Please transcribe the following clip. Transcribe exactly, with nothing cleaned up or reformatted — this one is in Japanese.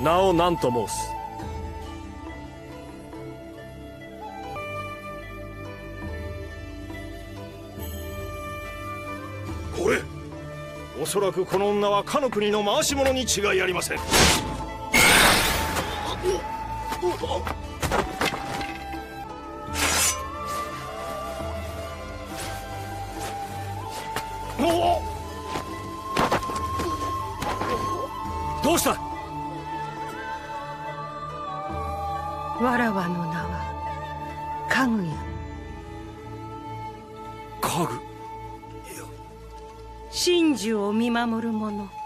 名を何と申す？ これ、おそらくこの女はかの国の回し者に違いありません。 どうした？ わらわの名はかぐや。 家具？ 真珠を見守る者。